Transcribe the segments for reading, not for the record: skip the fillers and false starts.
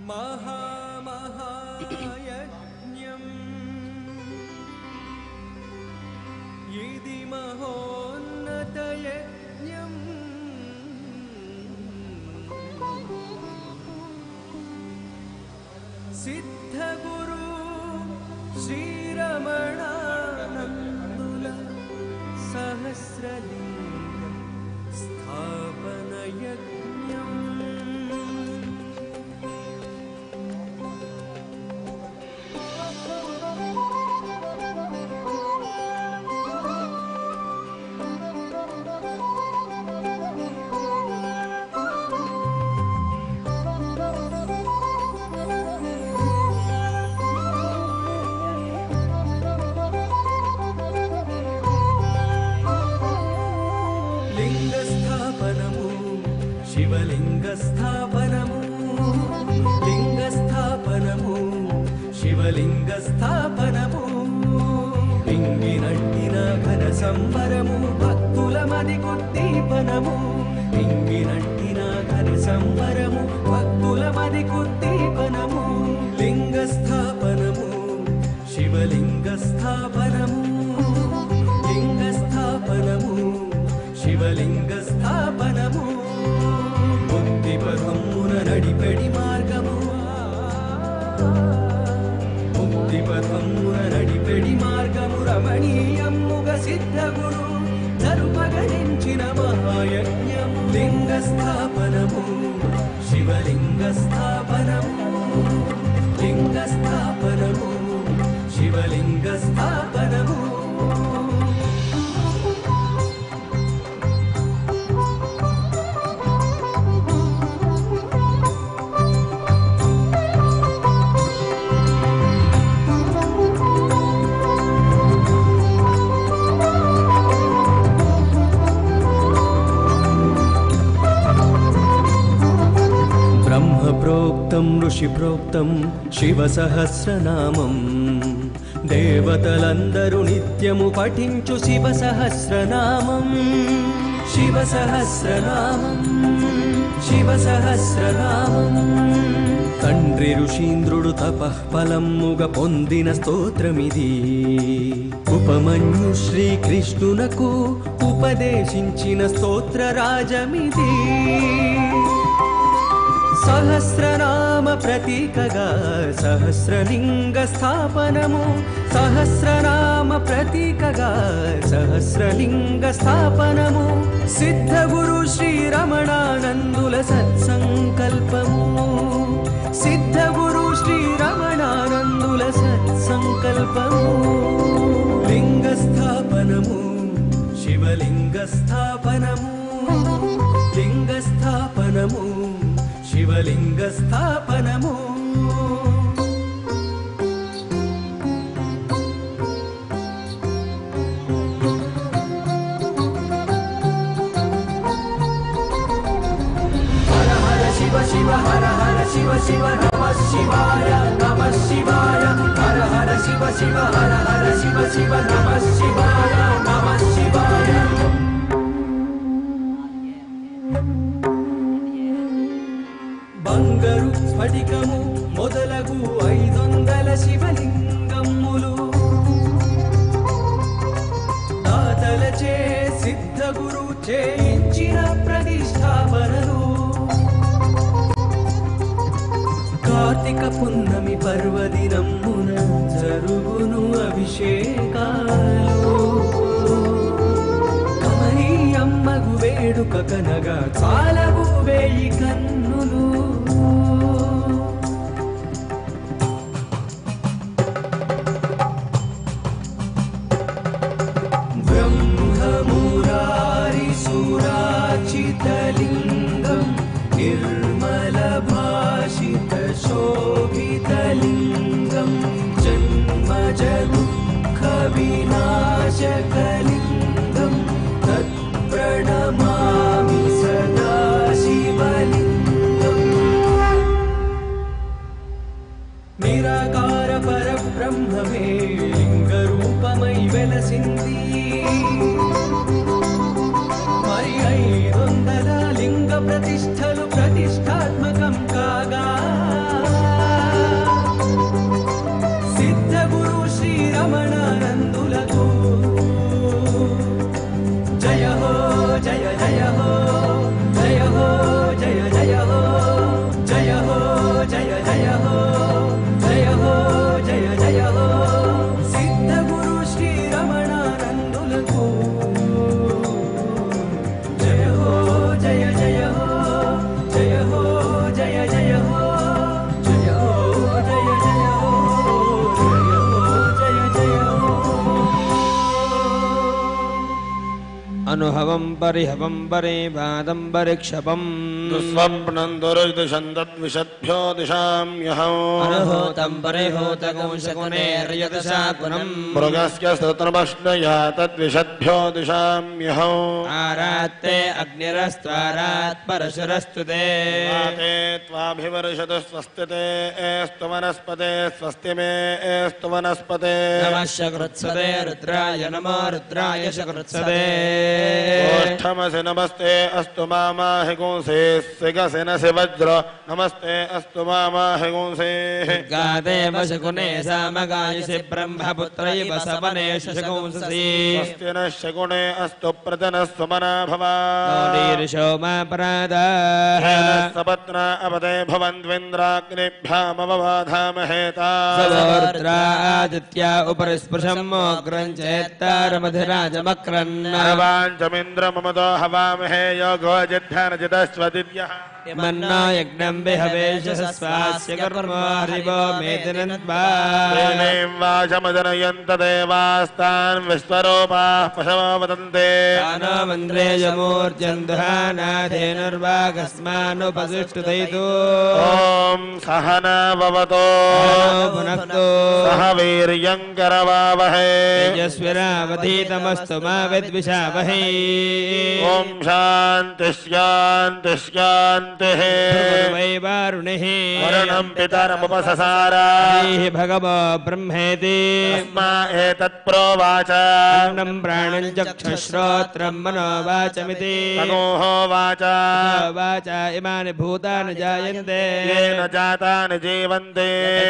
महामहायज्ञम् इति महोन्नतयज्ञम् सिद्धगुरु श्रीरमणानन्दुल सहस्रलिङ्गं स्थापनयज्ञम् శివలింగస్థాపనము ఇంగినట్టిన ఘన సంబరము భక్తుల మది కుద్దీపనము ఇంగినట్టిన ఘన సంబరము భక్తుల మది కుద్దీపనము లింగస్థాపనము శివలింగస్థాపనము లింగస్థాపనము శివలింగస్థాపనము ముక్తిపథమున నడిపెడి మార్గము ముక్తిపథమున నడిపెడి మార్గము రమణీయముగ సిద్ధగురు జరుపగరించిన మహాయజ్ఞము లింగస్థాపనము శివలింగస్థాపనము లింగస్థాపనము శివలింగస్థాపనము ప్రోక్తం ఋషి ప్రోక్తం శివ సహస్రనామం దేవతలందరూ నిత్యము పఠించు శివ సహస్రనామం శివ సహస్రనామం శివ సహస్రనామం తండ్రి ఋషీంద్రుడు తపఃఫలముగా పొందిన స్తోత్రమిది ఉపమన్యు శ్రీకృష్ణునకు ఉపదేశించిన స్తోత్రరాజమిది సహస్రనామ ప్రతీకగా సహస్రలింగ స్థాపనము సహస్రనామ ప్రతీకగా సహస్రలింగ స్థాపనము సిద్ధగురు శ్రీరమణానందుల సత్సంకల్పము సిద్ధగురు శ్రీరమణానందుల సత్సంకల్పము లింగస్థాపనము శివలింగస్థాపనము లింగస్థాపనము శివలింగస్థాపనము హర హర శివ శివ హర హర శివ శివ నమః శివాయ నమః శివాయ హర హర శివ శివ హర హర శివ శివ నమః శివాయ నమః శివాయ బంగారు స్ఫటికము మొదలగు 500 శివలింగములు దాతలచే సిద్ధగురు చేయించిన ప్రతిష్ఠాపనలు కార్తీక పున్నమి పర్వదినమున జరుగును అభిషేకాలు కమనీయమ్మగు వేడుక కనగా చాలవు 1000 కన్నులు బ్రహ్మమురారిసురాచితలింగం నిర్మలభాషితశోభితలింగం జన్మజ దుఃఖ వినాశకలింగం తత్ప్రణమామి సదా శివలింగం నిరాకార పరబ్రహ్మమే లింగ రూపమై వెలసింది మరి 500 లింగ ప్రతిష్టలు ప్రతిష్టాత్మకం కాగా अनुहवं परिहवं परिवादं परिक्षपम् दुःस्वप्नं दुर्दुषं तद्विषद्भ्यो दिशाम्यहम् अनुहूतं परिहूतकंशकुनेर्यदशाकुनम् मृगस्य स्तोत्रमश्नया तद्विषद्भ्यो दिशाम्यहम् आरात्ते अग्निरस्त्वारात् परशुरस्तु ते ते त्वाभिवर्षतु स्वस्ति ते एस्तु वनस्पते स्वस्ति मे एस्तु वनस्पते नमः शकृत्सते रुद्राय नमो रुद्राय शकृत्सते ओष्ठमसि नमस्ते अस्तु मामाहि गुंसे सिगसि नसि वज्र नमस्ते अस्तु मामाहि गुंसे गादेव शकुने सामगायसि ब्रह्मपुत्रैव सवने शकुंससि स्वस्ति नः शकुने अस्तु प्रजनः सुमना भवा नीर्षो मा परादाः सपत्ना अपदे भवन्त्विन्द्राग्निभ्यामवबाधामहेता सवोर्द्रा आदित्या उपरि स्पृशम् अग्रम् चेत्तारमधिराजमक्रन् अर्वाञ्चमिन्द्र ममतो हवामहे योगो जिद्ध्यानजिदस्वदिद्यः मन्नो यज्ञम् विहवेशस्वास्य कर्म हरिवो मेदिनन्त्वा तेनैं वाचमदनयन्त देवास्तान् विश्वरूपाः पशवो वदन्ते नो मन्द्रे यमूर्जन् दुहानाधेनुर्वागस्मानुपसिष्ठुतैतु ॐ सहना भवतो भुनक्तु सह वीर्यं करवावहै तेजस्विनावधीतमस्तु मा विद्विषावहै ॐ शान्तिः शान्तिः शान्तिः वै वारुणिः वरुणं पितरमुपससार भगवो ब्रह्मेति तस्मा एतत्प्रोवाच अन्नं प्राणं चक्षुश्रोत्रं मनोवाचमिति तमोहोवाच वाच इमानि भूतानि जायन्ते येन जातानि जीवन्ते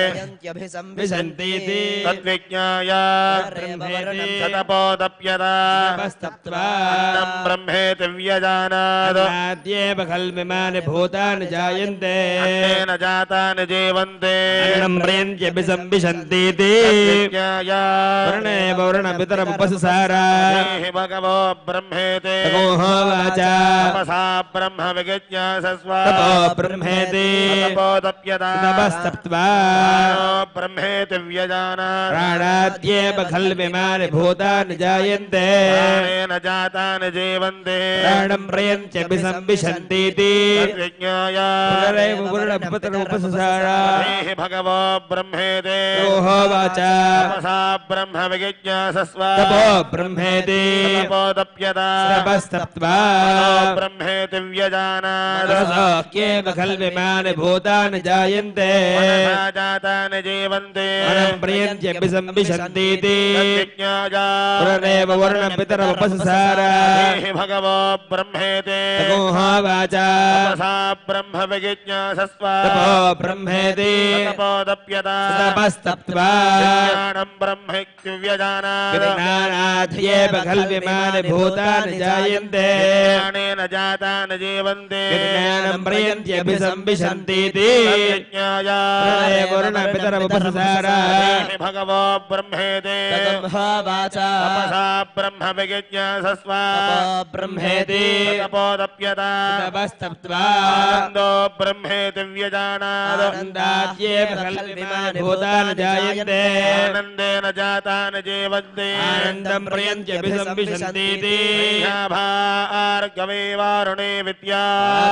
विसन्तीति तद्विज्ञाय ब्रह्मेति ततपोदप्यता तपस्तप्त्वा अन्नं ब्रह्मेति व्यजानात् अन्नाद्येव खल्विमानि भूतानि जायन्ते अन्नेन जातानि जीवन्ते अन्नं म्रियन्त्यपि संविशन्तीति तद्विज्ञाय वर्णेव वर्णपितरमुपससार देहि भगवो ब्रह्मेति तमोहोवाच तपसा ब्रह्म विजिज्ञासस्व तपो ब्रह्मेति ततपोदप्यता तपस्तप्त्वा ब्रह्मेति व्यजानात् प्राणाद्येव खल्विमानि भूतानि जायन्ते प्राणेन जातानि जीवन्ते प्राणं प्रयन्त्यपि संविशन्तीति तद्विज्ञाय पुनरेव वर्णपितरमुपससार देहि भगवो ब्रह्मेति तमोहोवाच तपसा ब्रह्म विजिज्ञासस्व तपो ब्रह्मेति ततपोदप्यता तपस्तप्त्वा ब्रह्मेति व्यजानात् रसोऽक्येव खल्विमानि भूतानि जायन्ते मनसा जातानि जीवन्ते अनं प्रियन्त्यपि संविशन्तीति तद्विज्ञाय पुनरेव वर्णपितरमुपससार देहि भगवो ब्रह्मेति तमोहोवाच तपसा ब्रह्म विजिज्ञासस्व तपो ब्रह्मेति ततपोदप्यता तपस्तप्त्वा ज्ञानं ब्रह्मेत्युव्यजानात् विज्ञानाध्येव खल्विमानि भूतानि जायन्ते ज्ञानेन जातानि जीवन्ते विज्ञानं प्रयन्त्यपि संविशन्तीति तद्विज्ञाय पुनरेव वर्णपितरमुपससार देहि भगवो ब्रह्मेति तमोहोवाच तपसा ब्रह्म विजिज्ञासस्व ब्रह्मेति ततपोदप्यता तपस्तप्त्वा आनन्दो ब्रह्मेति व्यजानात् आनन्दाद्येव खल्विमानि भूतानि जायन्ते आनन्देन जातानि जीवन्ते आनन्दं प्रयन्त्यपि संविशन्तीति भार्गवे वारुणे विद्या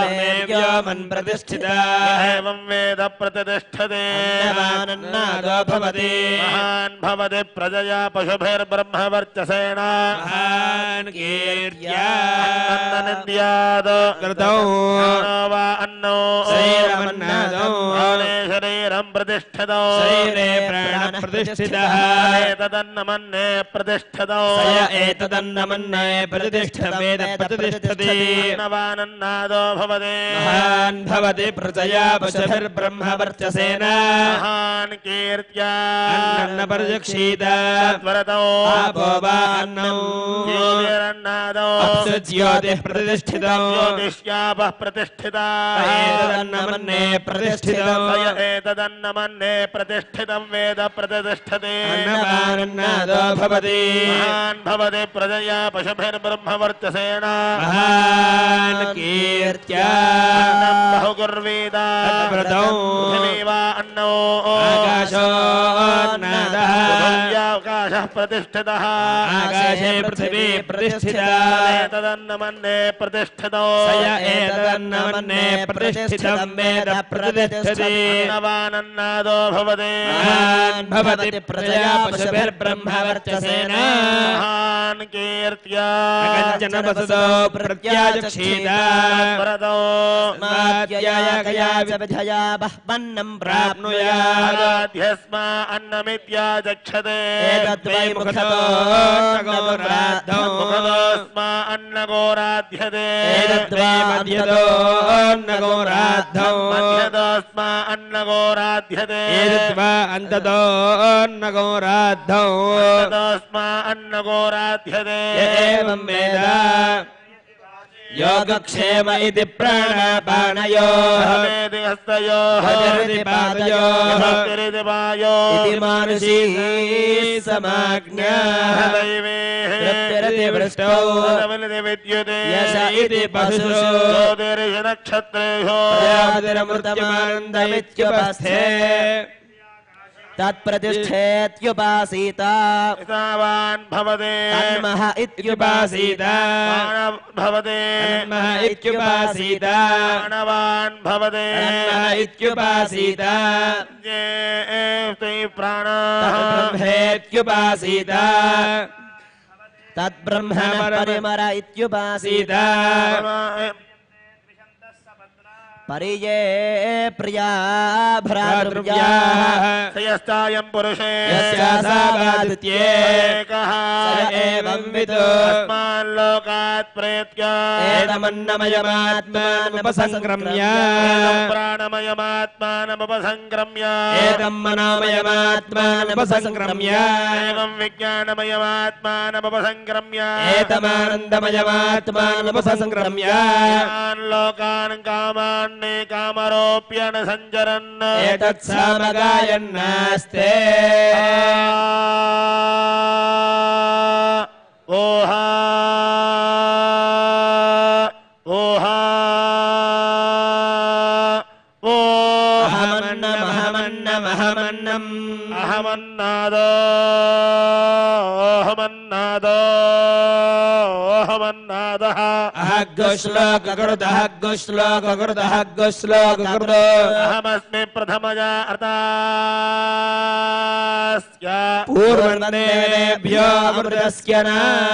प्रतिष्ठिता एवं वेद प्रतिष्ठते अन्नवानन्नादो भवति महान् भवति प्रजया पशुभिर्ब्रह्मवर्चसेन महान् कीर्त्या अन्ननिन्द्यात् कृतौ अन्नो वा अन्नो शरीरमन्नादौ प्राणे शरीरं प्रतिष्ठितौ शरीरे प्राणः प्रतिष्ठितः एतदन्नमन्ने प्रतिष्ठितौ स य एतदन्नमन्ने प्रतिष्ठवेद प्रतिष्ठति अन्नवानन्नादो भवति महान् भवति प्रजया पशुभिर्ब्रह्मवर्चसेन महान् कीर्त्या अन्नन्न पर्यक्षीत तद्व्रतौ आपो वा अन्नौ ज्योतिरन्नादौ अप्सु ज्योतिः प्रतिष्ठितौ ज्योतिष्यापः प्रतिष्ठिता एतदन्नमन्ने प्रतिष्ठितौ स य एतदन्नमन्ने प्रतिष्ठितं वेद प्रतिष्ठते अन्नवानन्नादो भवति महान् भवति प्रजया पशुभिर्ब्रह्मवर्चसेन महान् कीर्त्या अन्नं बहुकुर्वीत तद्व्रतौ पृथिवी वा अन्नो आकाशोन्नादः पृथिव्याकाश आकाशः प्रतिष्ठितः आकाशे पृथिवी प्रतिष्ठिता एतदन्नमन्ये प्रतिष्ठितो स य एतदन्नमन्ये प्रतिष्ठितं वेद प्रतिष्ठति अन्नवानन्नादो भवति महान् भवति प्रजया पशुभिर्ब्रह्मवर्चसेन महान् कीर्त्या कञ्चन वसुतो प्रत्याचक्षीत स्माद्यया विधया बह्वन्नं प्राप्नुयात् ह्यस्मा अन्नमित्याचक्षते एतद्वै मुखतो नगोराद्धौ मुखतोऽस्मा अन्नगोराध्यते एतद्वै मध्यतो नगोराद्धौ मध्यतोऽस्मा अन्नगोराध्यते एतद्वा अन्ततो नगोराद्धौ मध्यतोऽस्मा अन्नगोराध्यते एवं वेद योगक्षेम इति प्राणापानयोः हमेति हस्तयोः हजरिति पादयोः हस्तिरिति पायोः इति मानुषी समाज्ञा दैवेः तृप्तिरिति वृष्टौ पदमिति विद्युते यश इति पशुषु ज्योतिरिषु नक्षत्रेषु प्रजापतिरमृत्यमानन्दमित्युपस्थे तत्प्रतिष्ठेत्युपासीता तावान् भवते तन्मः इत्युपासीता भवते तन्मः इत्युपासीता प्राणवान् भवते तन्मः इत्युपासीता ते प्राणाः तद्ब्रह्मेत्युपासीता तद्ब्रह्म परिमर इत्युपासीता परिये प्रिया भ्रातृव्याः यस्तायं पुरुषे यस्यासावादित्ये एकः एवं विदो अस्मान् लोकात् प्रेत्य एतमन्नमयमात्मानमुपसङ्क्रम्य प्राणमयमात्मानमुपसङ्क्रम्य एतं मनोमयमात्मानमुपसङ्क्रम्य एवं विज्ञानमयमात्मानमुपसङ्क्रम्य एतमानन्दमयमात्मानमुपसङ्क्रम्य यान् लोकान् कामान् कामरोप्यन सञ्चरन् एतत्सामगायन्नास्ते ओहा ओहा अहमन्नमहमन्नमहमन्नम् अहमन्नादो अहमन्नादो अहमन्नादः अहग्गुश्लोककृतः गुश्लोककृतः गुश्लोककृत अहमस्मि प्रथमया अर्थास्य पूर्वन्देभ्यो अमृतस्य न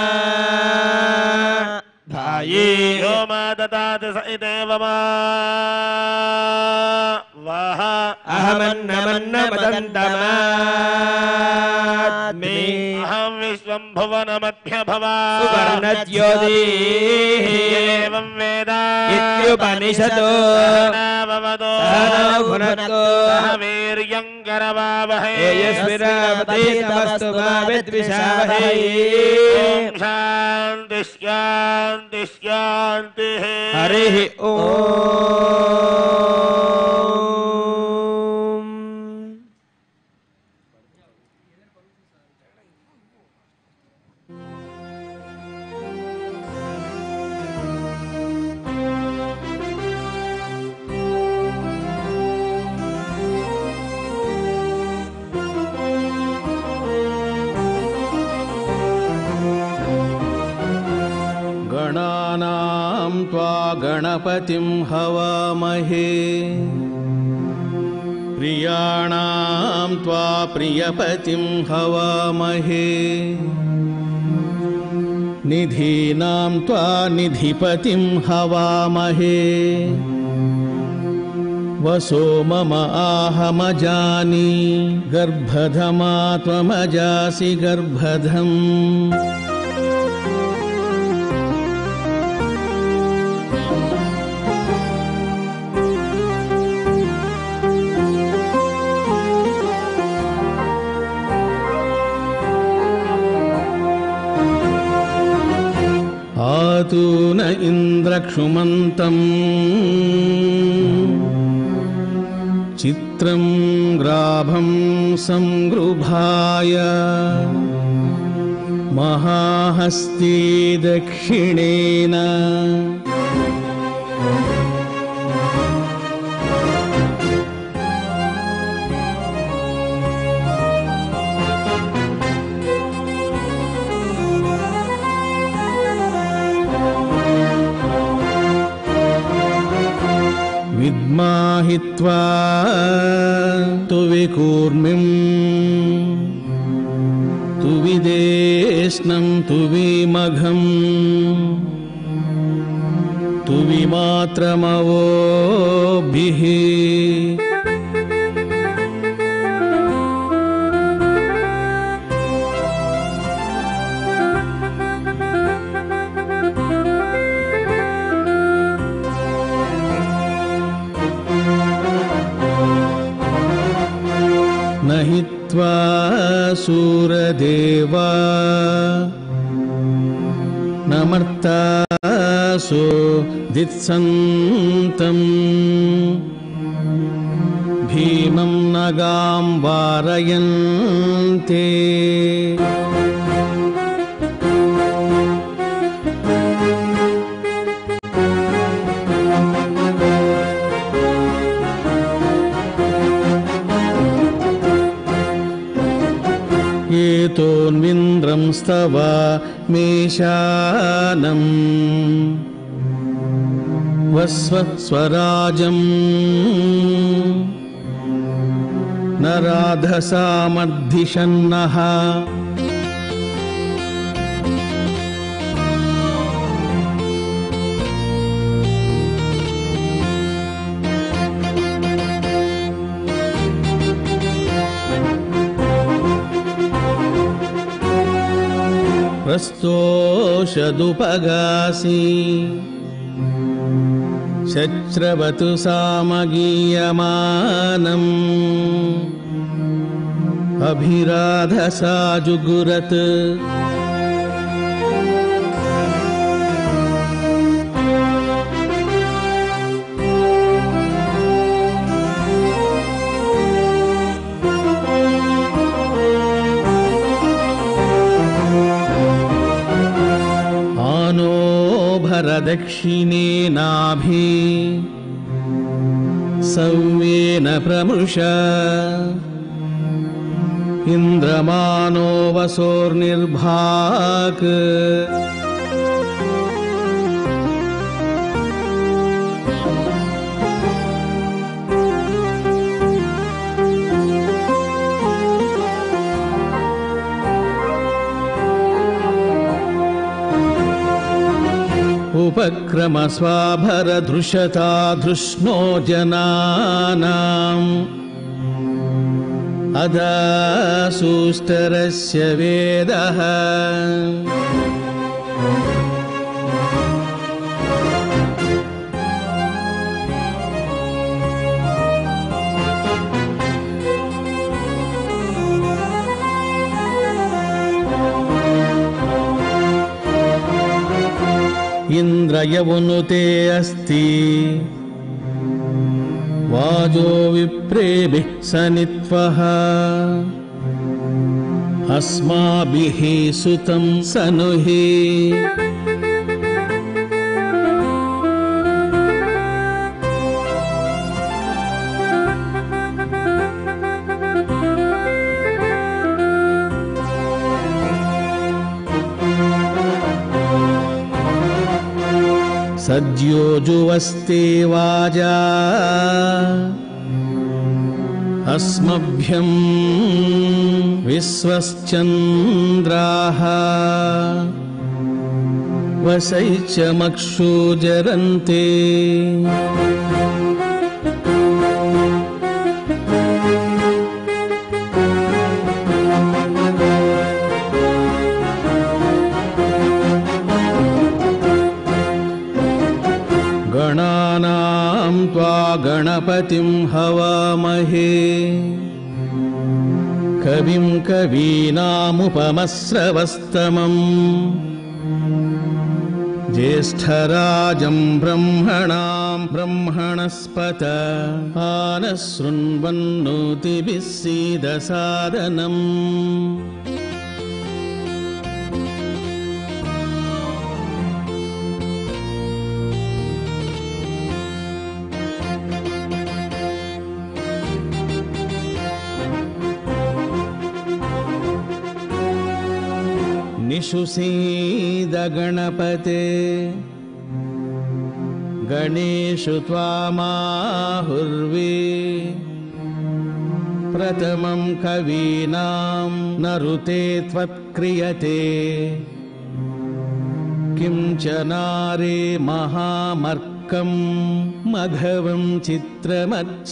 भाये यो मा ददाति स इदेव मा वः अहमन्नमन्नमदन्तमात्मे अहं विश्वं भुवनमध्यभवा सुवर्णज्योतिः एवं वेद इत्युपनिषदो भवतो सहनौ भुनक्तो सह वीर्यं करवावहै तेजस्विनावधीतमस्तु मा विद्विषावहै ॐ शान्ति शान्ति शान्तिः हरिः ॐ गणानां त्वा गणपतिं हवामहे प्रियाणां त्वा प्रियपतिं हवामहे निधीनां त्वा निधिपतिं हवामहे वसो मम आहमजानि गर्भधमा त्वमजासि गर्भधम् आतून इन्द्रक्षुमन्तम् चित्रं ग्राभं संगृभाय महाहस्ती दक्षिणेन हित्वा तु विकूर्मिम् तु विदेष्णं तु विमघम् तु विमात्रमवोभिः न हित्वा सूरदेवा न मर्तासो दित्सन्तम् भीमं नगां वारयन्ते एतोन्विन्द्रं स्तवा मेषानम् वस्वत्स्वराजम् न राधसामर्धिषन्नः प्रस्तोषदुपगासी शच्रवतु सामगीयमानम् अभिराधसा जुगुरत् दक्षिणेनाभि सव्येन प्रमृष इन्द्रमानो वसोर्निर्भाक् उपक्रमस्वाभरधृषता धृष्णो जनानाम् अदासूष्टरस्य वेदः इन्द्रयवनुते अस्ति वाजो विप्रेभिः सनित्वः अस्माभिः सुतं सनुहि सद्योजुवस्ते वाजा अस्मभ्यं विश्वश्चन्द्राः वसैचमक्षुजरन्ते गणानां त्वा गणपतिं हवामहे कविं कवीनामुपमस्रवस्तमम् ज्येष्ठराजं ब्रह्मणां ब्रह्मणस्पत आनशृण्वन्नोतिभिः सीदसादनम् निषुसीद गणपते गणेषु त्वामाहुर्वे प्रथमं कवीनां नरुते त्वत्क्रियते किं च नारे महामर्कं मघवं चित्रमच्च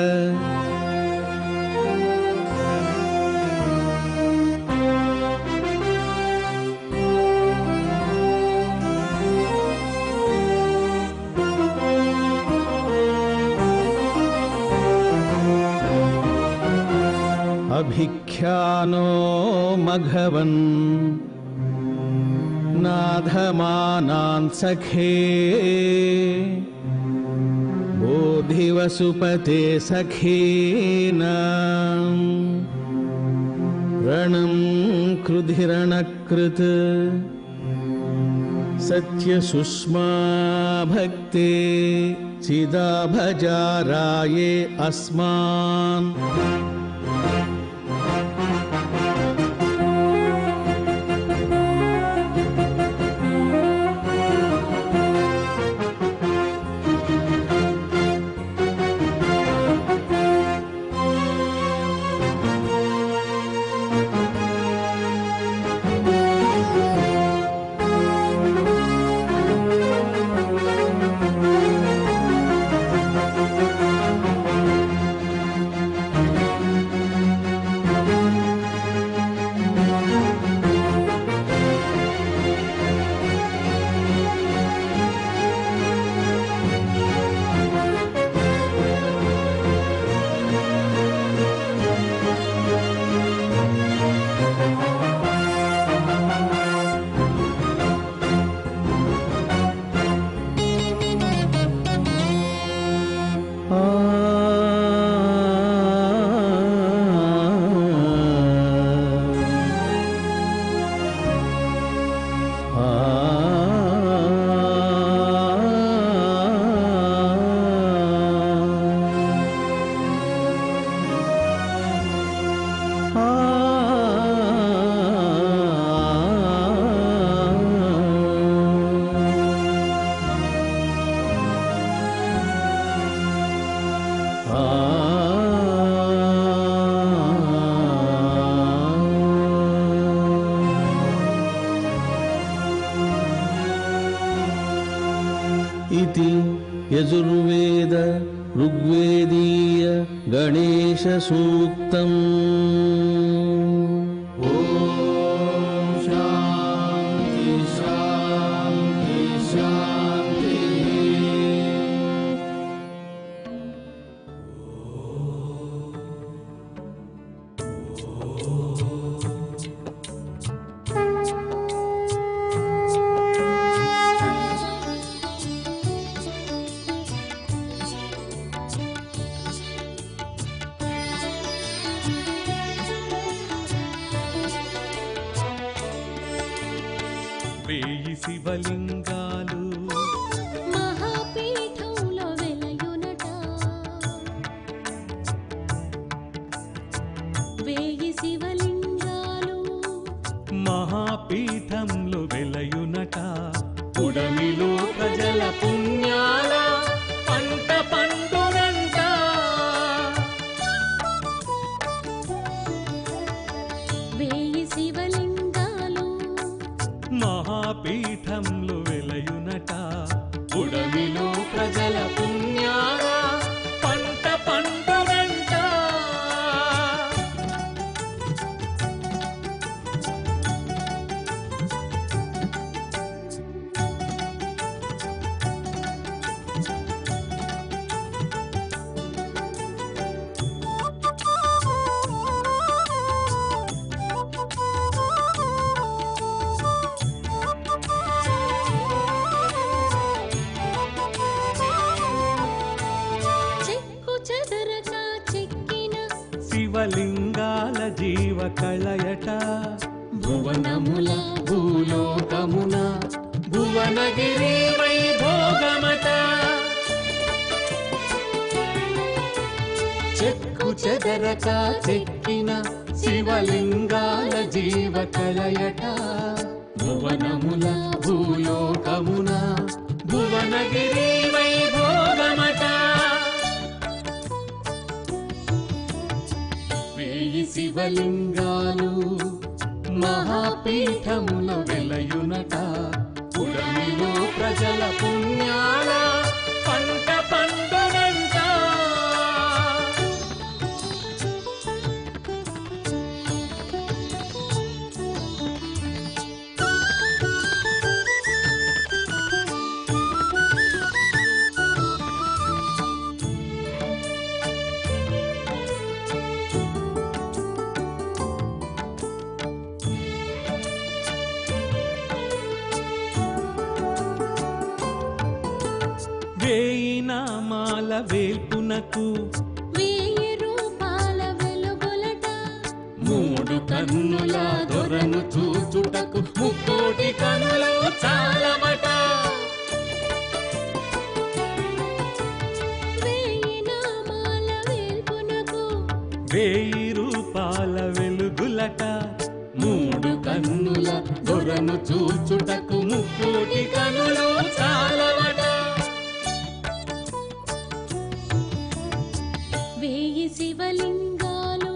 अभिख्यानो मघवन् नाधमानान् सखे बोधिवसुपते सखेन रणं कृधिरणकृत् सत्यसुष्मा भक्ते चिदा भजाराये अस्मान् इति यजुर्वेद ऋग्वेदीय गणेश सूक्तम्। ओम शांति शांति शांति। వేయి శివలింగాలు మహాపీఠంలో వెలయునట, వేయి శివలింగాలు మహాపీఠంలో వెలయునట, పుడమిలో ప్రజల పుణ్యాల పంట పండునంట. వేయి శివలింగాలు మహాపీఠంలో వెలయునట, పుడమిలో ప్రజల పుణ్యాల పంట పండునంట. శివలింగాల జీవ కళయట, భువనముల భూలోకమున భువనగిరి వైభోగమట. చెక్కు చెదరక చెక్కిన శివలింగాల జీవ కళయట, భువనముల భూలోకమున భువ భువనగిరి వైభోగమట వేయి శివలింగాలు మహాపీఠములో వెలయునట పుడమిలో ప్రజల పుణ్యాల పంట పండునంట వేయి నామాల వేల్పునకు వెయ్యి రూపాల వెలుగులట మూడు కన్నుల దొరను చూచుటకు ముక్కోటి కనులు చాలమట వెయ్యి నామాల వేల్పునకు వేయి రూపాల వెలుగులట మూడు కన్నుల దొరను చూచుటకు ముక్కోటి కనులు చాలమట వెయ్యి శివలింగాలు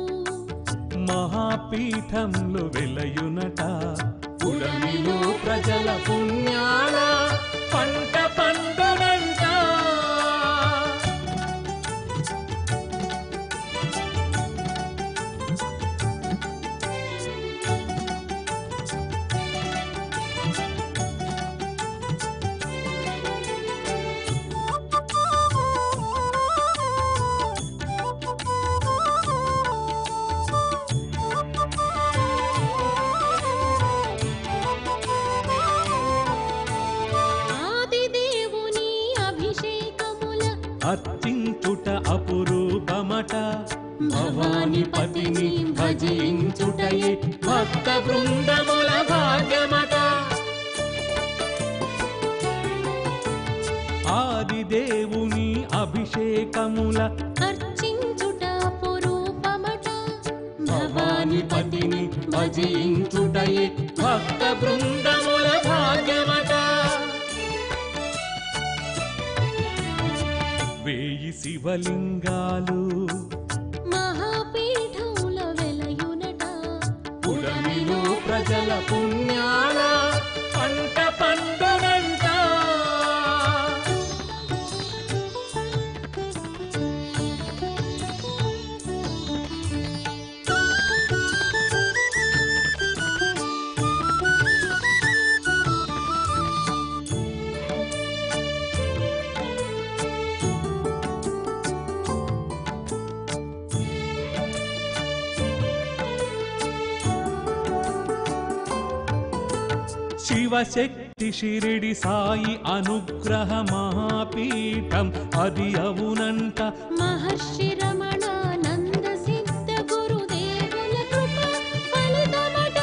మహాపీఠంలో వెలయునట పుడమిలో ప్రజల పుణ్యాల పంట పండునంట ఆదిదేవుని అభిషేకముల అర్చించుట అపురూపమట భవానిపతిని భజించుటయే భక్త బృందముల భాగ్యమట ఆదిదేవుని అభిషేకముల అర్చించుట పురూపమట భవానిపతిని భజించుటయే భక్త బృందముల భాగ్యమట వేయి శివలింగాలు మహాపీఠంలో వెలయునట పుడమిలో ప్రజల పుణ్యాల పంట పండునంట శివశక్తి షిరిడి సాయి అనుగ్రహ మహాపీఠం అది అవునంట మహర్షి రమణానంద సిద్ధ గురుదేవుల కృప ఫలితమట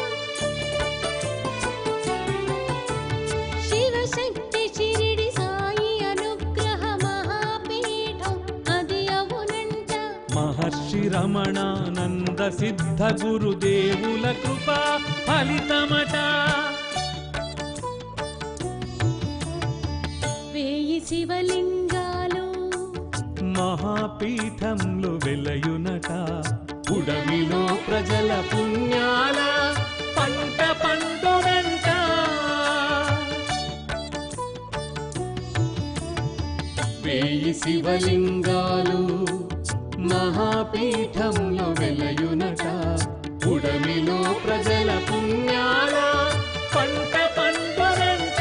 శివశక్తి షిరిడి సాయి అనుగ్రహ మహాపీఠం అది అవునంట మహర్షి రమణానంద సిద్ధ గురుదేవుల కృప ఫలితమట వేయి శివలింగాలు మహాపీఠంలో వెలయునట పుడమిలో ప్రజల పుణ్యాల పంట పండునంట వేయి శివలింగాలు మహాపీఠంలో వెలయునట పుడమిలో ప్రజల పుణ్యాల పంట పండునంట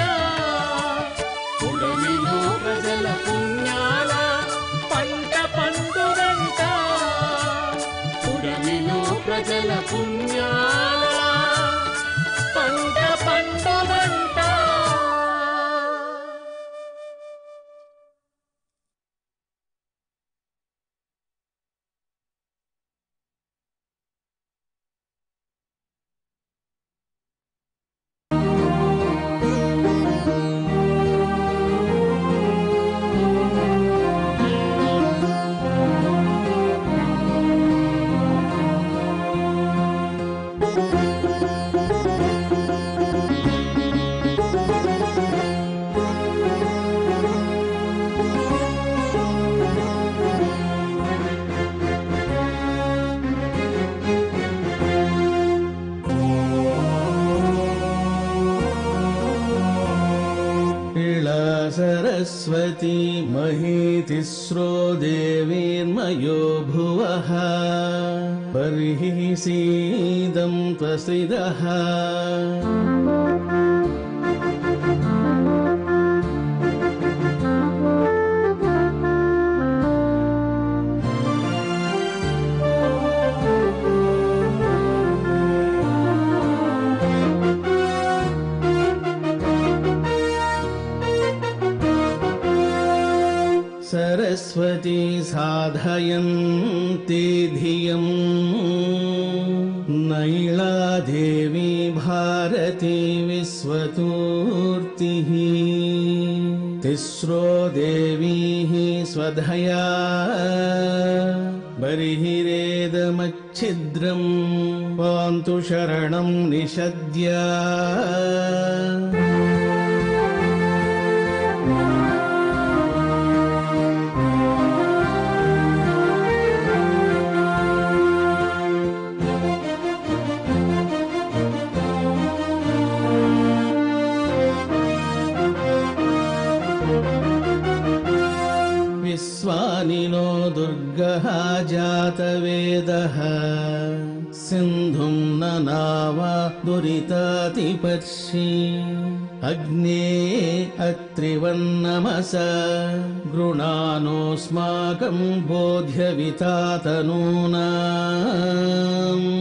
పుడమిలో ప్రజల పుణ్యాల పంట పండునంట పుడమిలో ప్రజల పుణ్యాల పంట పండునంట सरस्वती मही तिस्रो देवीर्मयो भुवः बर्हिषीदं प्रसीदः सरस्वती साधयन्ती धियं नैला देवी भारती विश्वतूर्तिः तिस्रो देवीः स्वधया बर्हिरेदमच्छिद्रं पान्तु शरणं निषद्य विश्वानिनो दुर्गः जातवेदः सिन्धुं ननाव दुरितातिपर्षि अग्ने अत्रिवन्नमस गृणानोऽस्माकं बोध्यवितातनूनाम्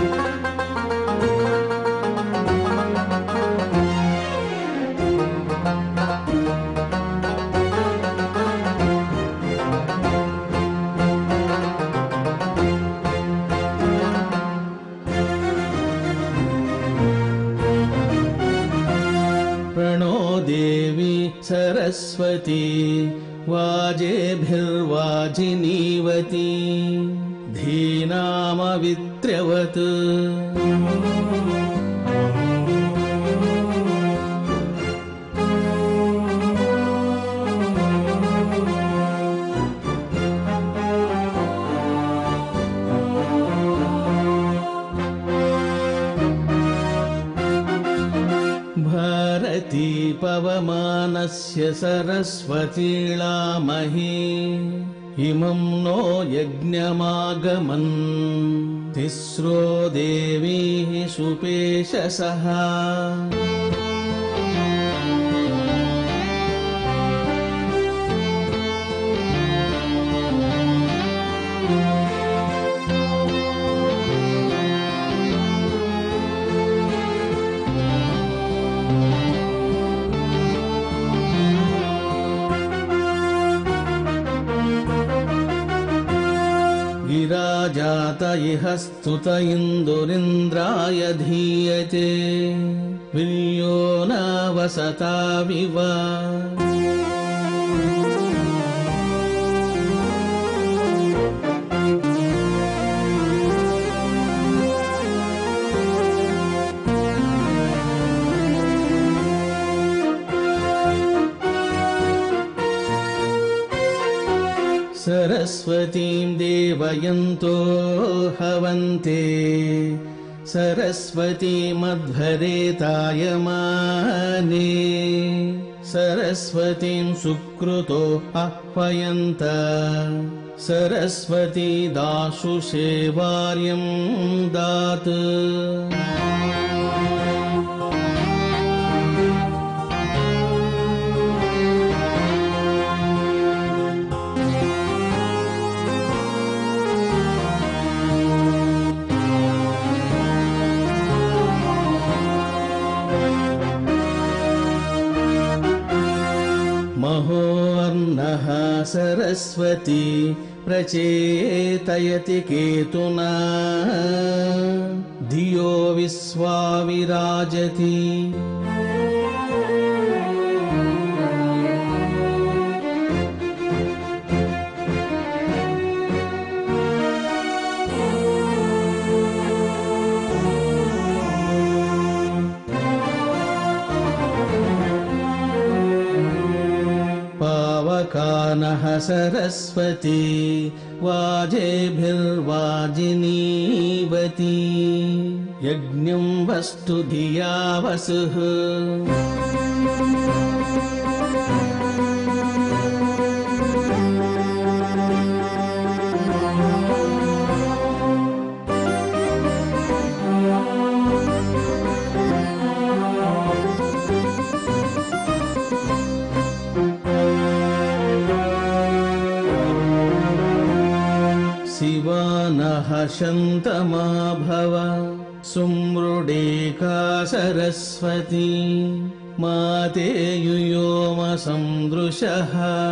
सरस्वती वाजेभिर्वाजिनीवती धीनामवित्र्यवत् भारती पवमानस्य सरस्वतीलामहि इमं नो यज्ञमागमन् तिस्रो देवीः सुपेशसः जात इह स्तुत इन्दुरिन्द्राय धीयते विल्यो न वसताविव सरस्वतीं देवयन्तो हवन्ते सरस्वतीमध्वरेतायमाने सरस्वतीं सुकृतो आह्वयन्त सरस्वती दाशुषे वार्यं दात् महोर्नः सरस्वती प्रचेतयति केतुना धियो विश्वा विराजति पावकानः सरस्वती वाजेभिर्वाजिनीवती यज्ञं वस्तु धिया वसुः शान्तमा भव सुमृडेका सरस्वती माते युयोम सन्दृशः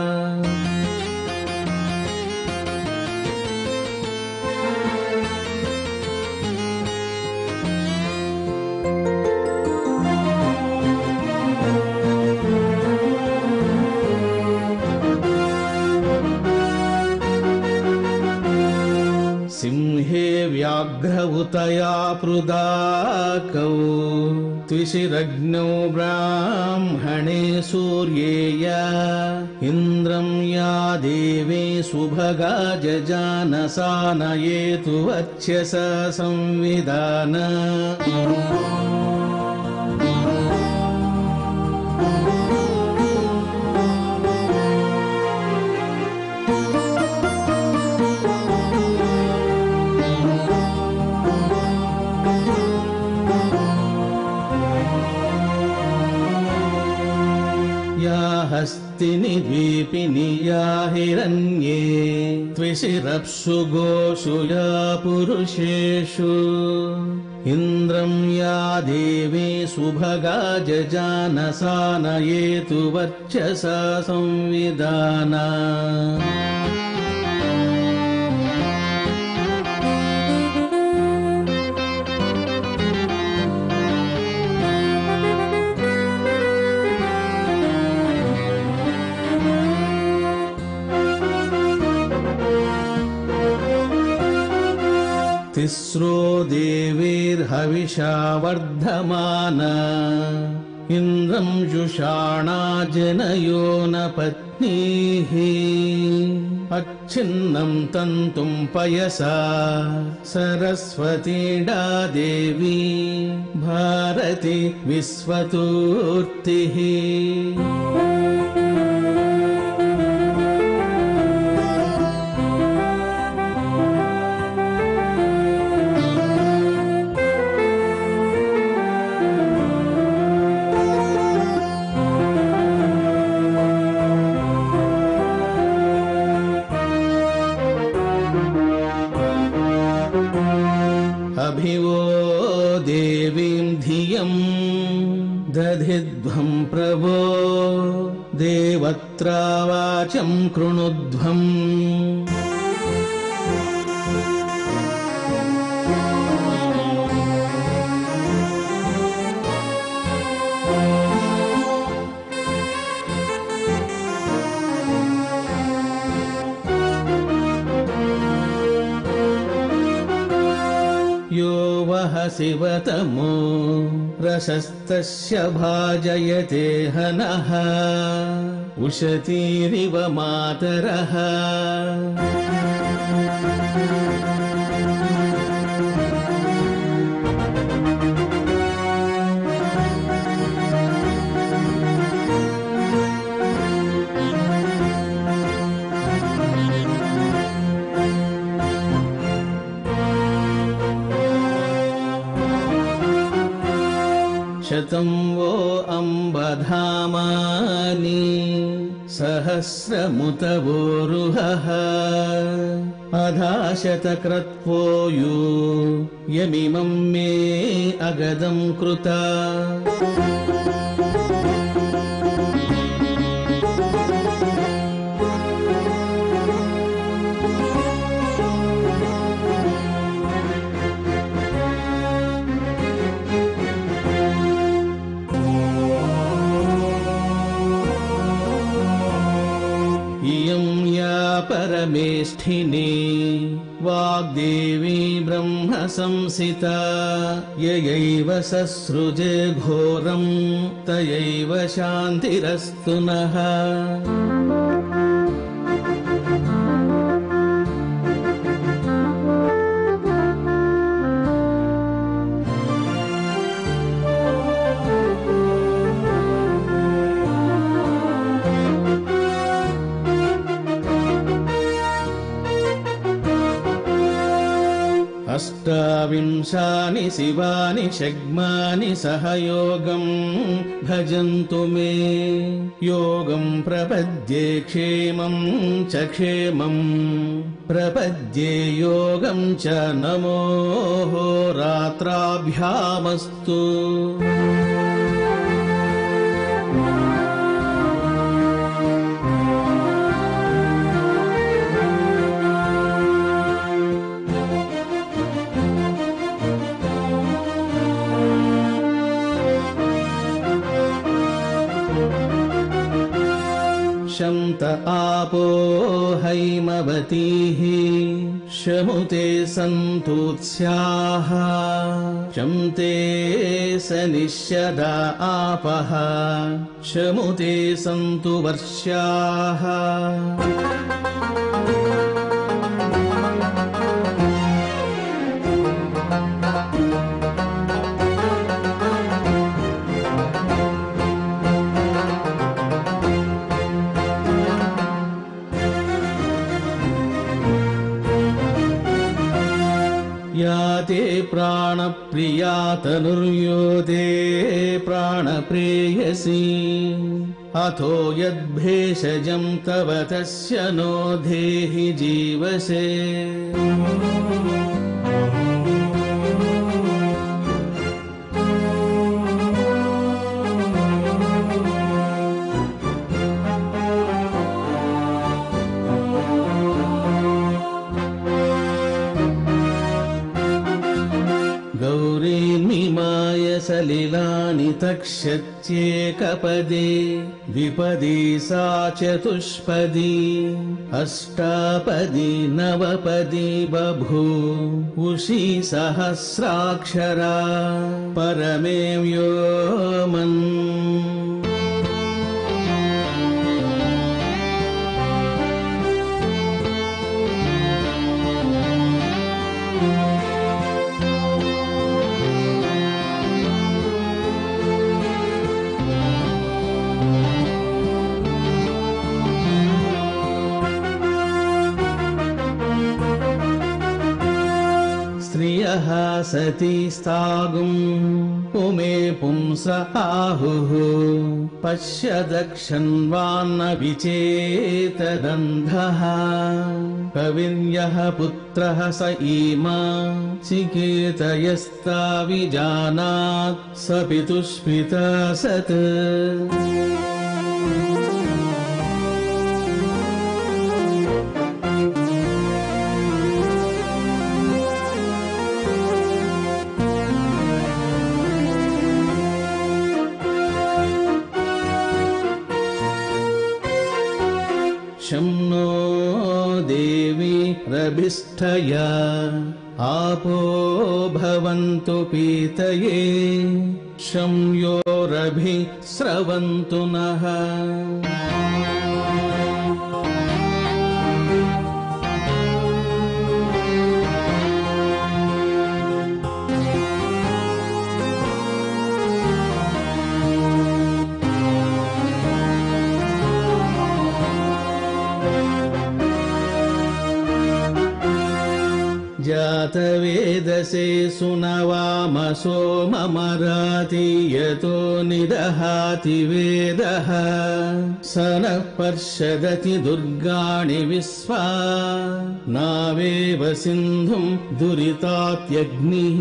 सिंहे व्याघ्र उतया पृदाकौ त्विशिरग्नौ ब्राह्मणे सूर्येय इन्द्रं या देवे सुभगा जजानसानयेतु वच्यस संविधान हस्तिनि द्वीपिनि या हिरण्ये त्विशिरप्सु गोषु या पुरुषेषु इन्द्रं या देवी सुभगा जजानसानयेतु वर्चसा संविधाना तिस्रो देवीर्हविषा वर्धमान इन्द्रं जुषाणा जनयो न पत्नीः अच्छिन्नं तन्तुं पयसा सरस्वतीडा देवी भारती विश्वतूर्तिः अभिवो देवीं धियं दधिध्वं प्रभो देवत्रा वाचं कृणुध्वम् यो वः शिवतमो रसस्तस्य भाजयते हनः उशतीरिव मातरः शतं वो अम्बधामानि सहस्रमुत वो रुहः अधाशतक्रत्वो यो यमिमं मे अगदं कृता परमेष्ठिनी वाग्देवी ब्रह्म संसिता ययैव ससृजे घोरं तयैव शान्तिरस्तु नः अष्टाविंशतिर्भुवनानि पुंसानि शिवानि षग्मानि सहयोगं भजन्तु मे योगं प्रपद्ये क्षेमं च क्षेमं प्रपद्ये योगं च नमो रात्राभ्यामस्तु शन्त आपो हैमवतीः शमुते सन्तुत्स्याः शन्ते सनिष्यदा आपः शमुते सन्तु वर्ष्याः याते प्राणप्रिया तनुर्योते प्राणप्रेयसी अथो यद्भेषजं तव तस्य नो देहि जीवसे सलिलानि तक्षत्येकपदे द्विपदी सा चतुष्पदी अष्टापदी नवपदी बभूवुषी सहस्राक्षरा परमे व्योमन् सती स्थागुम् उमे पुंस आहुः पश्य दक्षन्वान्न विचेतदन्धः कविर्यः पुत्रः स इमा चिकेतयस्ता विजानात् स पितुष्पिता सत् शं नो देवी रभिष्ठया आपो भवन्तु पीतये शं यो रभि स्रवन्तु नः जातवेदसे सुनवामसो ममराति यतो निदहाति वेदः स नः पर्षदति दुर्गाणि विश्वा नावेव सिन्धुं दुरितात्यग्निः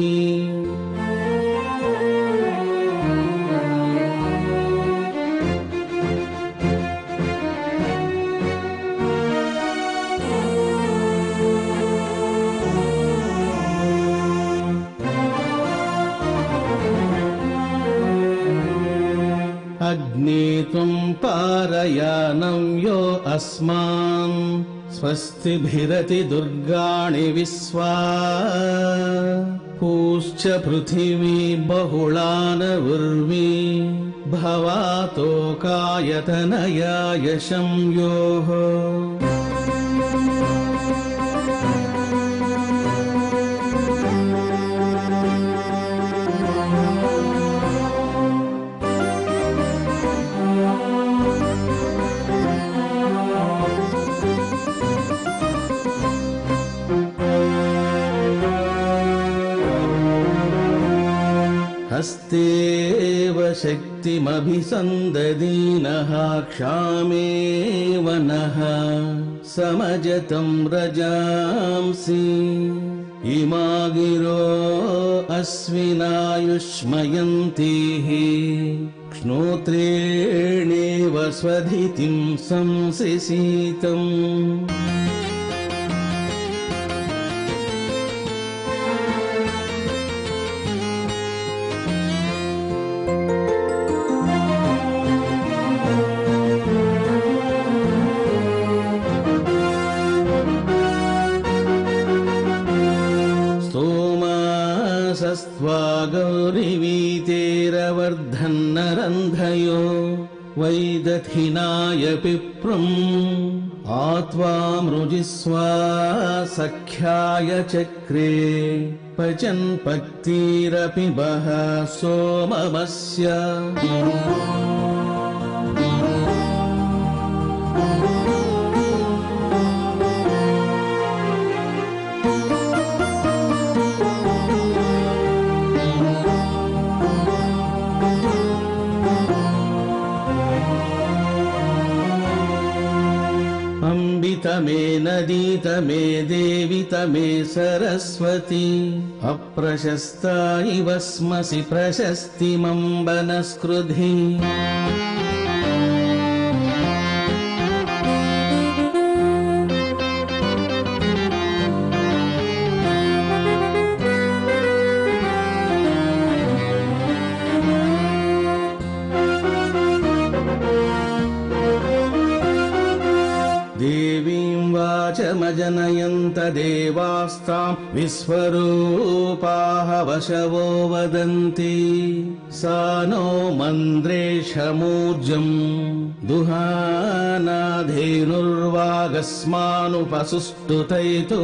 अग्ने त्वं पारयानं यो अस्मान् स्वस्तिभिरति दुर्गाणि विश्वा पूश्च पृथिवी बहुलानवुर्वी भवातोकायतनयाय शं योः हस्तेव शक्तिमभिसन्ददीनः क्षामेव नः समजतं रजांसि इमागिरो अस्विनायुष्मयन्तीः क्ष्णोत्रेणेव स्वधितिं संसिसीतम् गौरिवीतेरवर्धन्नरन्धयो वैदथिनाय पिप्रम् आत्वा मृजिस्वा सख्याय चक्रे पचन् पक्तिरपि बह सोममस्य तमे नदी तमे देवी तमे सरस्वती अप्रशस्ता इव स्मसि प्रशस्तिमम्बनस्कृधि जनयन्त देवास्तां विश्वरूपाः वशवो वदन्ति सा नो मन्द्रेशमूर्जम् दुहानाधेनुर्वागस्मानुपसुष्टुतैतु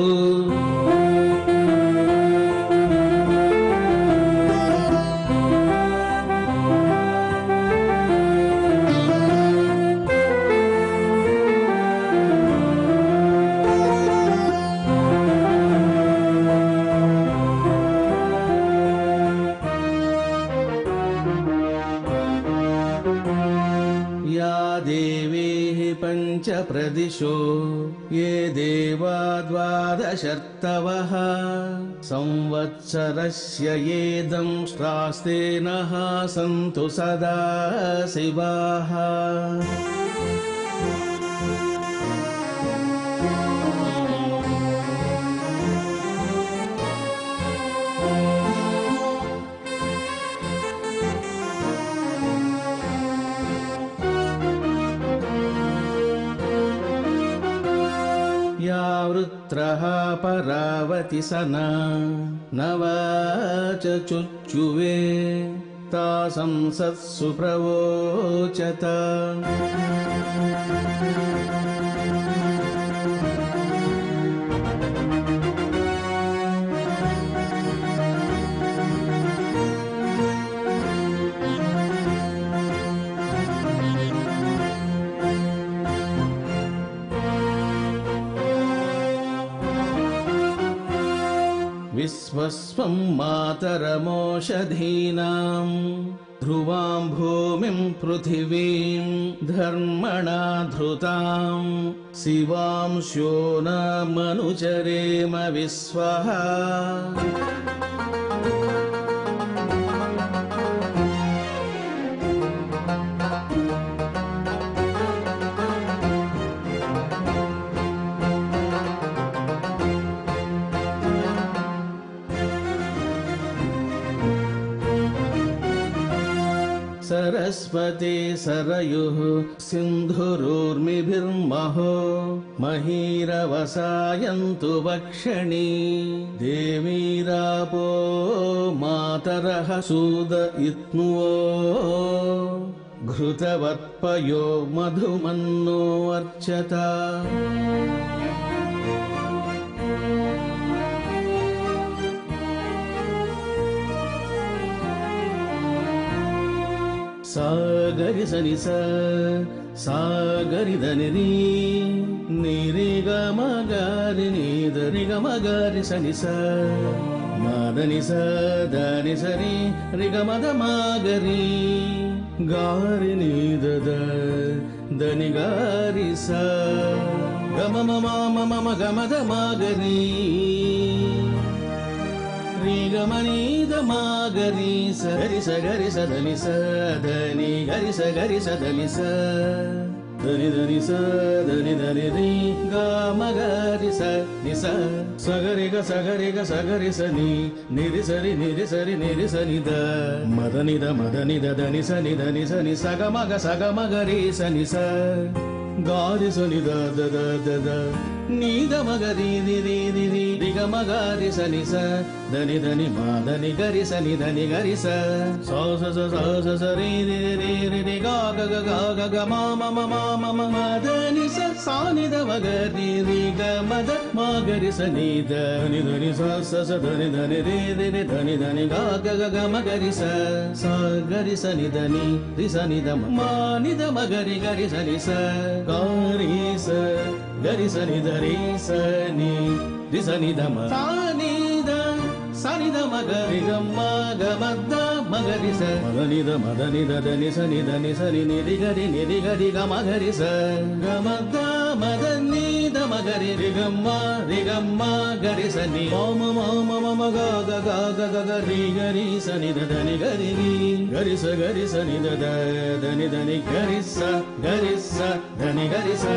प्रदिशो ये देवा द्वादशर्तवः संवत्सरस्य येदं श्रास्तेनः सन्तु सदा शिवाः वृत्रः परावति सना नवाच चुच्चुवे तासं सत्सु प्रवोचत विश्वस्वं मातरमोषधीनां ध्रुवां भूमिं पृथिवीं धर्मणा धृतां शिवां शो न मनुचरेम विश्वः सरस्वती सरयुः सिन्धुरोर्मिभिर्महो महीरवसायन्तु वक्षणी देवीरापो मातरः सूद इत्नुवो घृतवत्पयो मधुमन्नो अर्चता सागरि सनि सागरि दनिरी निरि गमगारि निदरि गमगारि सनि మదని సదని సరి రిగమద మాగరి గారి నీదద దని గారి స గమ మమ మమ గమద మాగరి రిగమనీద మాగరి సరి సగరి సదని సదని గరి సగరి సదని స దని దని స దని దని రి గమగరి స ని స సగరి గ సగరి గ సగరి స ని నిరి సరి నిరి సరి నిరి స ని ద మదని ద దని స ని సగమగ సగమగరి స ని స గారి స ని ద ద ద ద నీద మగరి రి రి రి రి రి గ మగరి స ని స దని దని మా దని గరి స ని దని గరి స స స స స స స రి రి రి రి రి గ గ గ గ గ గ మ మ మ మ మ మ మ దని స స ని ద మగరి రి గ మ ద మగరి స ని ద ని దని స స స దని దని రి రి రి దని దని గ గ గ గ మగరి స స గరి స ని దని రి స ని ద మ ని ద మగరి గరి స ని స గరి స గరి స ని ద రి స ని రి స ని ద మ స ని ద స ని ద మగరి గ మ గ మ ద మగరి స మదని ద మదని ద దని స ని దని స ని ని రి గరి గ మగరి స గ మ ద మదని ద మగరి రి గ మ గరి స ని మ మ మ మ మ గ గ గ గ గ గ రి గరి స ని ద దని గరి గరి స ని ద ద దని దని గరి స దని గరి స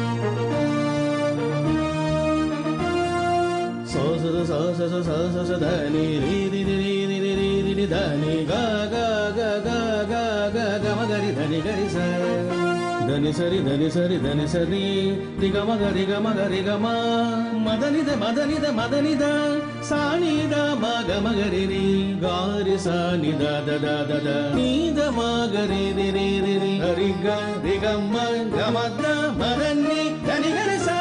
సో సో సో సో సో సో సో దని రి రి రి రి రి రి రి రి రి దని గ గ గ గ గ గ గ మ గరి దని గరి స దని సరి దని సరి దని సరి రి గ మ గరి గ మ గరి గ మ మదని ద మదని ద మదని ద సా ని ద మ గ మ గరి రి గారి సా ని ద ద ద ద ద ని ద మ గరి రి రి రి రి రి గ మ గ మ ద మదని దని గరి స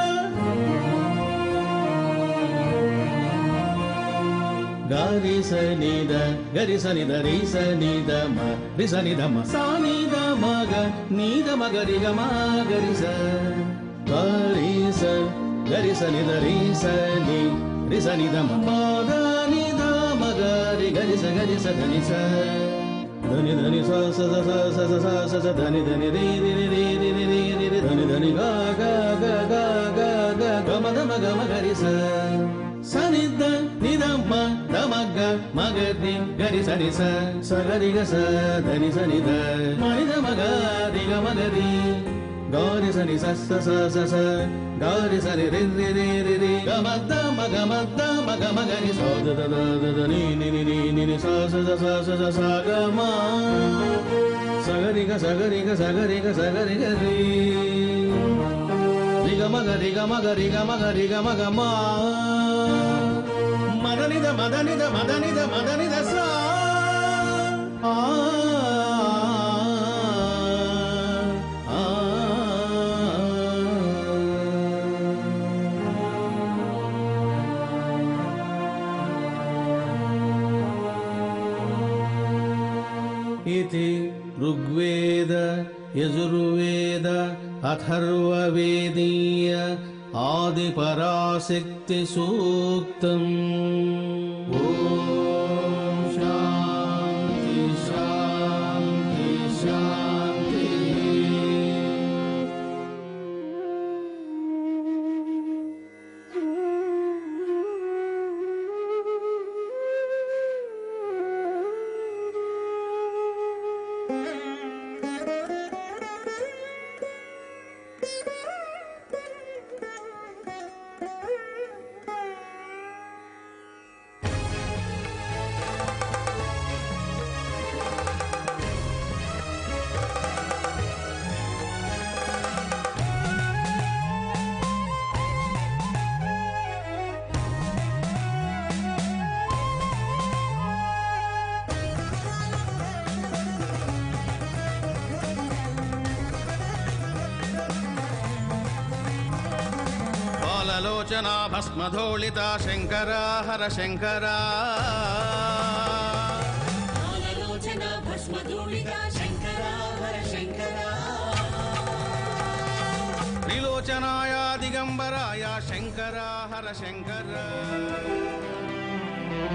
గారి స ని ద గరి స ని ద రి స ని ద మ రి స ని ద మ సా ని ద మ గ ని ద మ గ రి గ మ గరి స గారి స గరి స ని ద రి స ని రి స ని ద మ మ ద ని ద మ గ రి గరి స ద ని స దని దని స స స స స స స స స దని దని రి రి రి రి రి రి రి రి రి దని దని గ గ గ గ గ గ గ మ ద మ గ మ గరి స స ని ద ని ద మ ద మ గ మ గ రి గరి స ని స స గ రి గ స ద ని స ని ద మ ని ద మ గ రి గ మ గ రి గారి స ని స స స స స గారి స ని రి రి రి రి రి గ మ ద మ గ మ ద మ గ మ గ రి స ద ద ద ద ద ని ని ని ని ని ని స స స స స స స గ మ స గ రి గ స గ రి గ స గ రి గ స గ రి గ రి రి గ మ గ రి గ మ గ రి గ మ గ రి గ మ గ మ మదని ద మదని ద మదని ద మదని ద స ఆ इति ऋग्वेद यजुर्वेद अथर्ववेदीय आदिपराशक्ति सूक्तम् ॐ शान्ति शान्ति शान्तिः లోచనా భస్మధూళితా శంకరా హర శంకరా త్రిలోచనాయ దిగంబరాయ శంకరా హర శంకర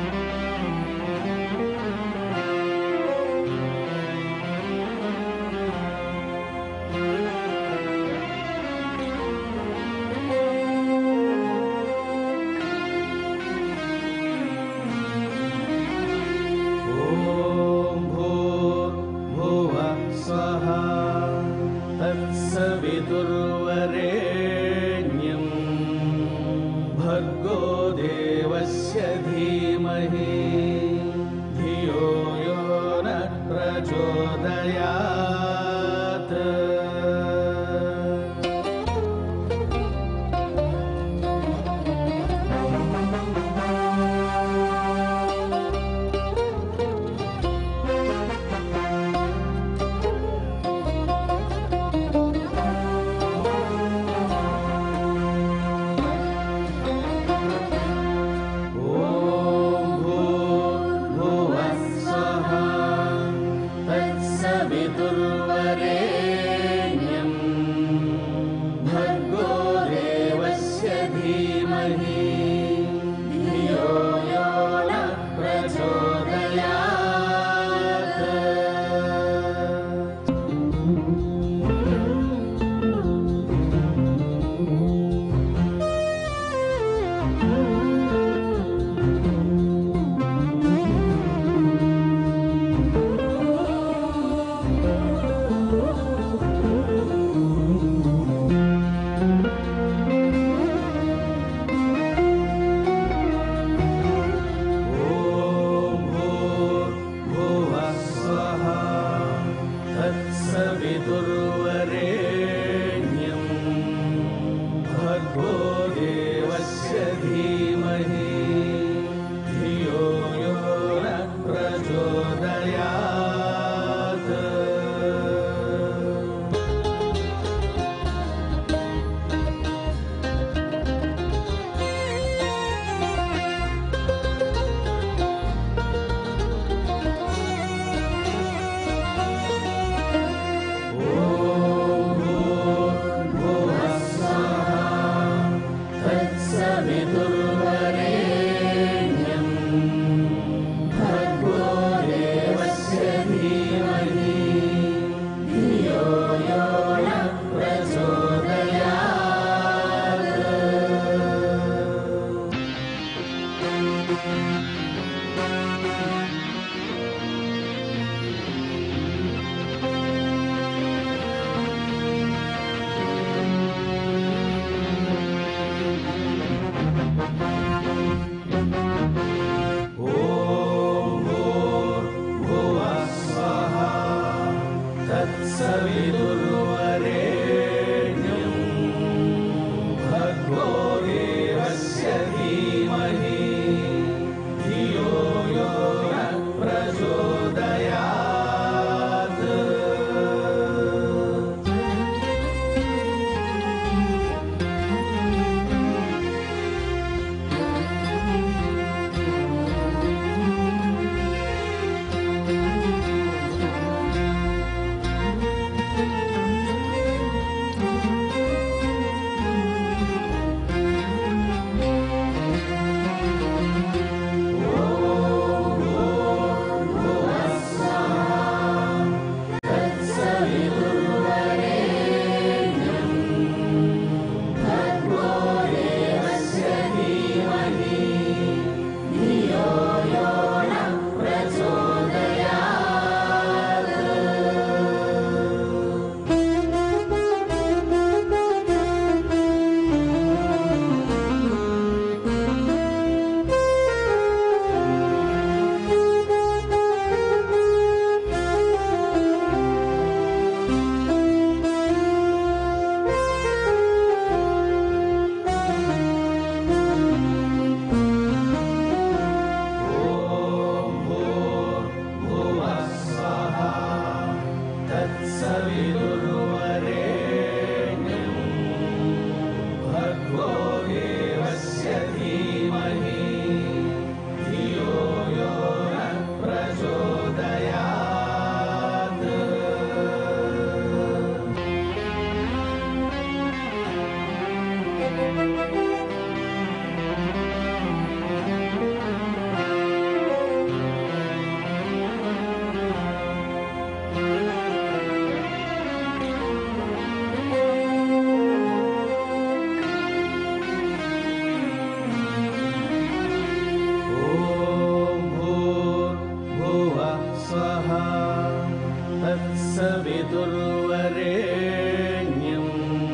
तत्सवितुर्वरेण्यं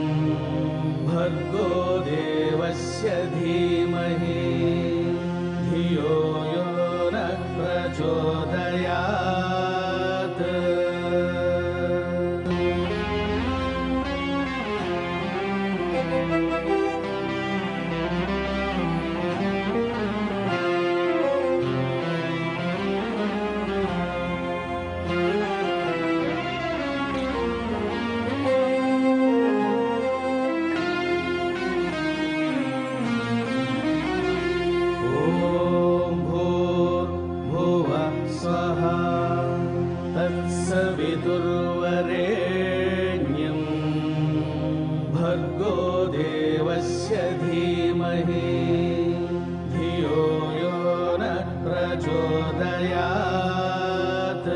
भर्गो देवस्य धीमहि धियो यो न प्रचोदयात्। तत्सवितुर्वरेण्यं भर्गो देवस्य धीमहि धियो यो न प्रचोदयात्।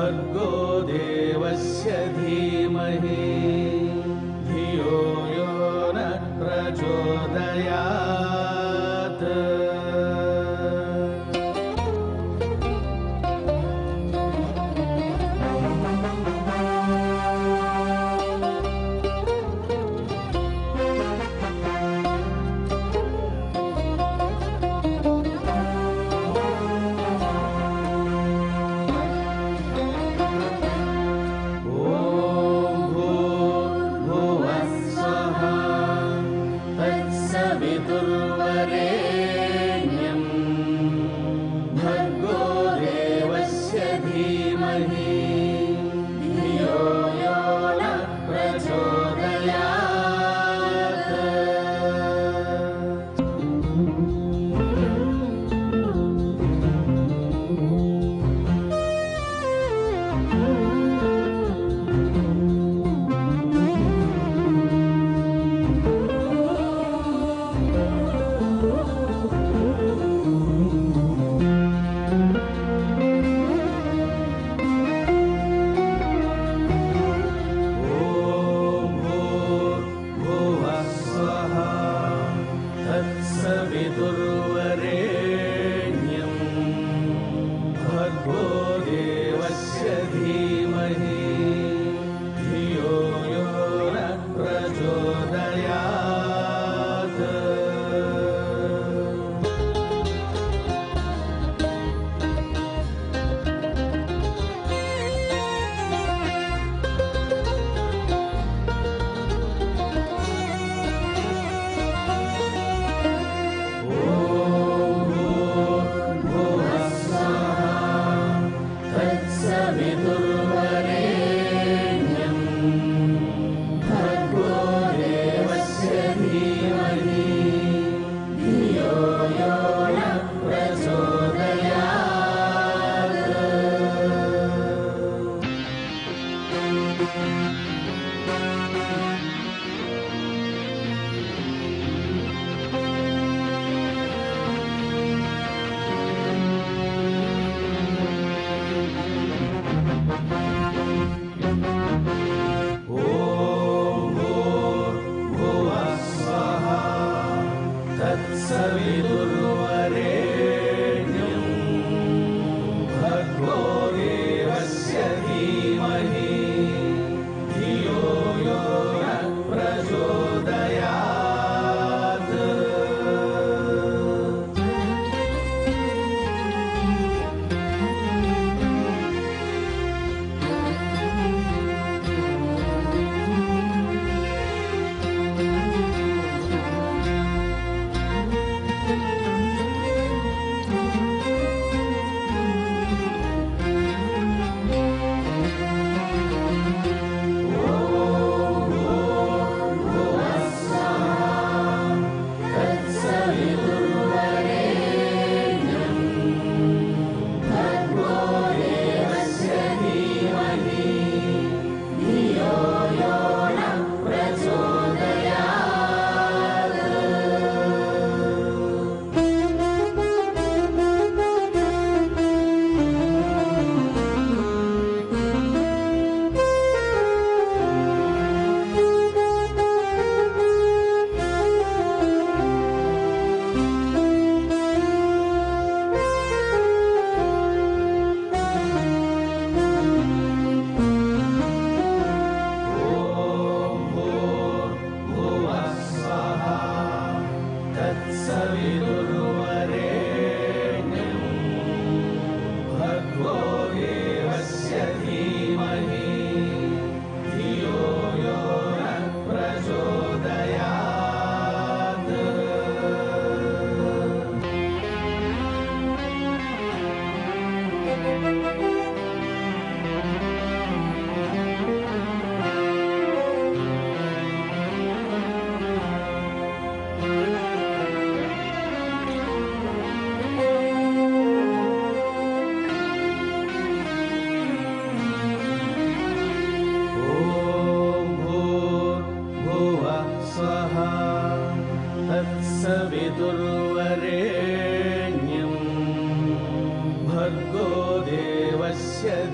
भर्गो देवस्य धीमहि धियो यो न प्रचोदयात्।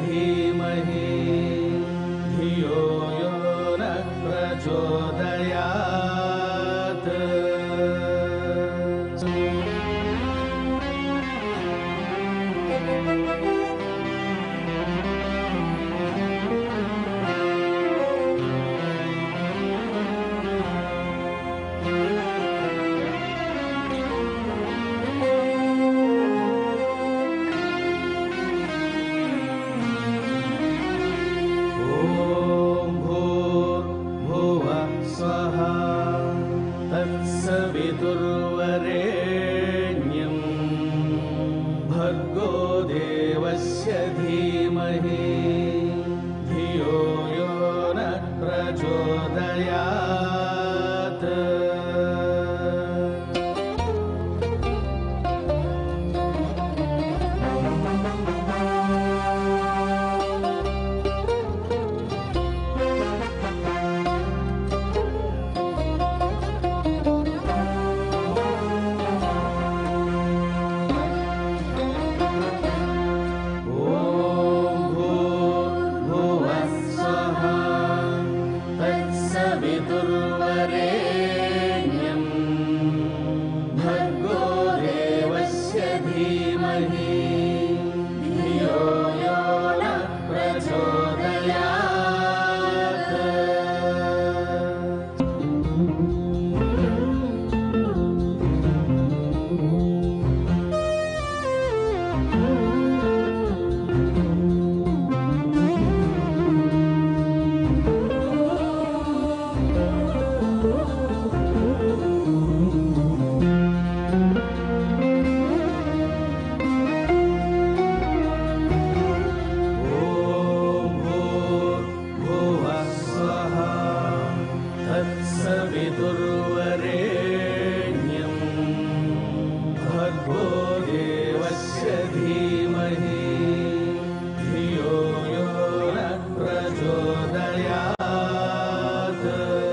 धीमहि धियो यो न प्रचोदयात् तत्सवितुर्वरेण्यं भर्गो देवस्य धीमहि धियो यो न प्रचोदयात् तत्सवितुर्वरेण्यं भर्गो देवस्य धीमहि धियो यो न प्रचोदयात् तत्सवितुर्वरेण्यं भर्गो देवस्य धीमहि धियो यो न प्रचोदयात्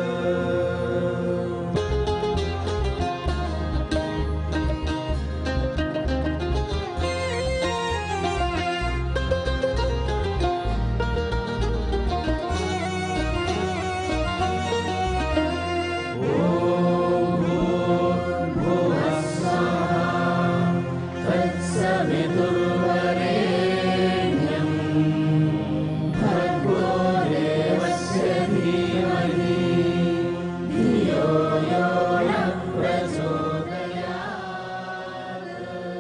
तत्सवितुर्वरेण्यं भर्गो देवस्य धीमहि धियो यो न प्रचोदयात्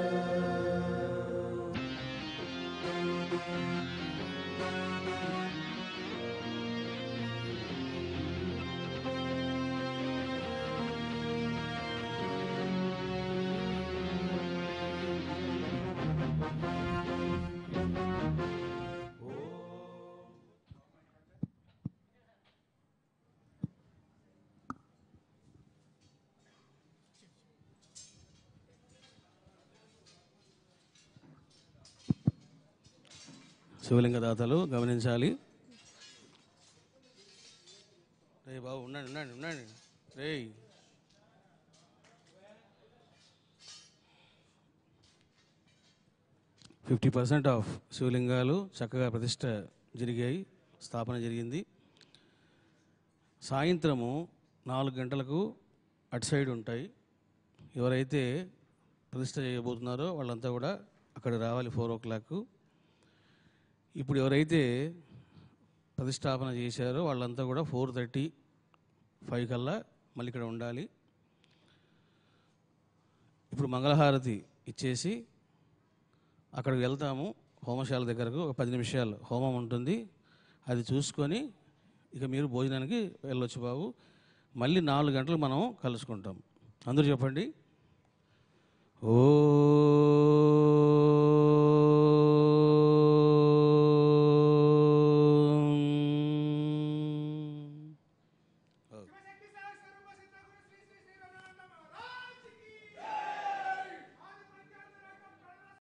శివలింగ దాతలు గమనించాలి. రే బాబు ఉండండి ఉండండి ఉండండి రే 50% ఆఫ్ శివలింగాలు చక్కగా ప్రతిష్ట జరిగాయి, స్థాపన జరిగింది. సాయంత్రము 4 గంటలకు అటు సైడ్ ఉంటాయి. ఎవరైతే ప్రతిష్ట చేయబోతున్నారో వాళ్ళంతా కూడా అక్కడ రావాలి 4 o'clock. ఇప్పుడు ఎవరైతే ప్రతిష్టాపన చేశారో వాళ్ళంతా కూడా 4:30, 5 కల్లా మళ్ళీ ఇక్కడ ఉండాలి. ఇప్పుడు మంగళహారతి ఇచ్చేసి అక్కడికి వెళ్తాము. హోమశాల దగ్గరకు ఒక 10 నిమిషాలు హోమం ఉంటుంది, అది చూసుకొని ఇక మీరు భోజనానికి వెళ్ళొచ్చు బాబు. మళ్ళీ 4 గంటలు మనం కలుసుకుంటాం. అందరూ చెప్పండి ఓ